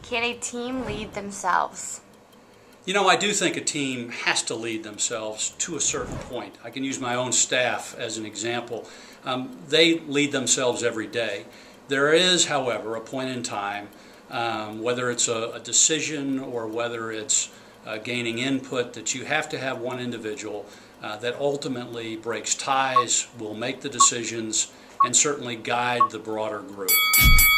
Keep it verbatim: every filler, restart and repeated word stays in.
Can a team lead themselves? You know, I do think a team has to lead themselves to a certain point. I can use my own staff as an example. Um, they lead themselves every day. There is, however, a point in time, um, whether it's a, a decision or whether it's uh, gaining input, that you have to have one individual uh, that ultimately breaks ties, will make the decisions, and certainly guide the broader group.